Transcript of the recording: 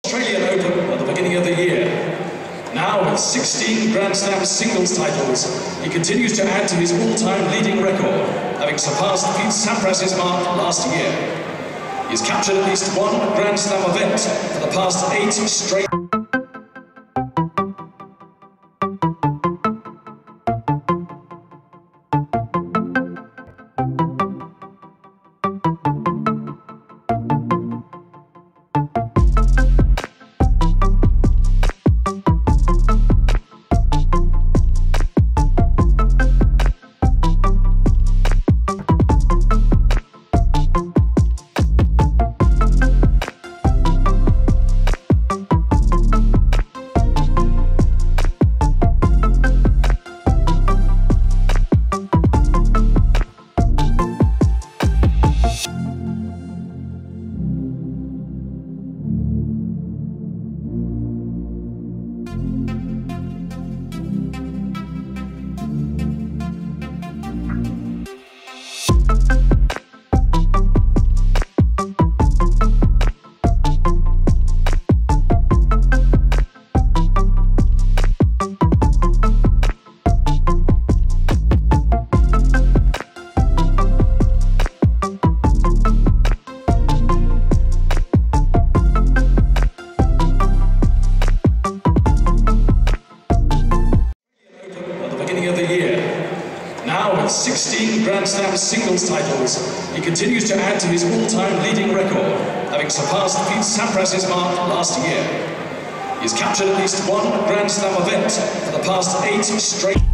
Australian Open at the beginning of the year. Now with 16 Grand Slam singles titles, he continues to add to his all-time leading record, having surpassed Pete Sampras's mark last year. He has captured at least one Grand Slam event for the past 8 straight. Now with 16 Grand Slam singles titles, he continues to add to his all-time leading record, having surpassed Pete Sampras's mark last year. He has captured at least one Grand Slam event for the past 8 straight.